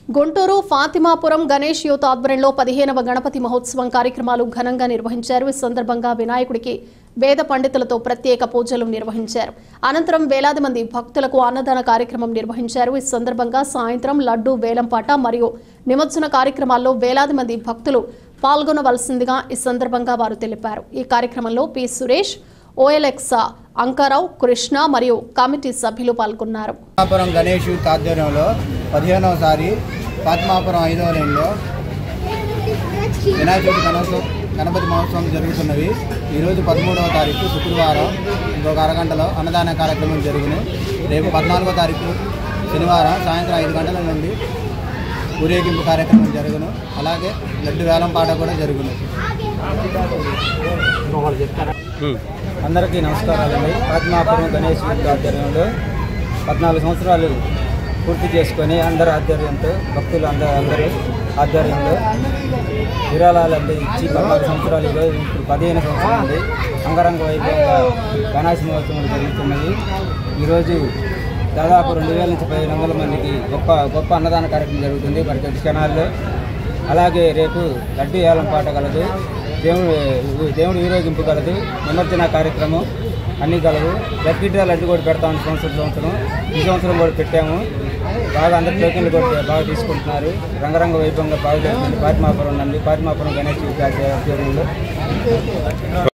Guntur Fatimapuram Ganesh youth ఆధ్వర్యంలో 15వ గణపతి మహోత్సవం కార్యక్రమాలు ఘనంగా నిర్వహించారు. ఈ సందర్భంగా వినాయకుడికి వేద పండితులతో ప్రత్యేక పూజలు నిర్వహించారు. అనంతరం వేలాది మంది భక్తులకు అన్నదాన కార్యక్రమం నిర్వహించారు. ఈ సందర్భంగా సాయంత్రం లడ్డు వేలంపాట మరియు నిమజ్జన కార్యక్రమాల్లో వేలాది మంది భక్తులు పాల్గొనవలసిందిగా ఈ సందర్భంగా వారు తెలిపారు. ఈ కార్యక్రమంలో పి సురేష్, ఓఎల్ఎక్స్ అంకారావు, కృష్ణ మరియు కమిటీ సభ్యులు పాల్గొన్నారు. గణేష్ యూత్ ఆధ్వర్యంలో 15వసారి ఫాతిమాపురం 5వ లైన్లో వినాయక గణపతి మహోత్సవం జరుగుతున్నవి. ఈరోజు 13వ తారీఖు శుక్రవారం ఇంకొక అరగంటలో అన్నదాన కార్యక్రమం జరుగును. రేపు 14వ తారీఖు శనివారం సాయంత్రం 5 గంటల నుండి ఊరేగింపు కార్యక్రమం జరుగును. అలాగే లడ్డు వేలం పాట కూడా జరుగును. అందరికీ నమస్కారాలండి. ఫాతిమాపురం గణేష్ యూత్ ఆధ్వర్యంలో 14 సంవత్సరాలు పూర్తి చేసుకొని అందరి ఆధ్వర్యంతో భక్తులు అందరూ ఆధ్వర్యంలో విరాళాలు ఇచ్చి 14 సంవత్సరాలు ఈరోజు ఇప్పుడు 15 సంవత్సరాలు అంగరంగ వైభవంగా గణేష్ మహోత్సవం జరుగుతున్నది. ఈరోజు దాదాపు 2000 నుంచి 1500 మందికి గొప్ప అన్నదాన కార్యక్రమం జరుగుతుంది మరి క్షణాల్లో. అలాగే రేపు లడ్డు వేలం పాట కలదు, దేవుడు ఊరేగింపు కలదు, నిమజ్జన కార్యక్రమం అన్నీ కలవు. లక్కీగా లడ్డు కూడా పెడతాము సంవత్సరం. ఈ సంవత్సరం కూడా పెట్టాము. బాగా అందరి టోకెన్లు కూడా బాగా తీసుకుంటున్నారు. రంగరంగ వైభవంగా బాగా జరుగుతుంది. ఫాతిమాపురం గణేష్ యూత్ ఆధ్వర్యంలో.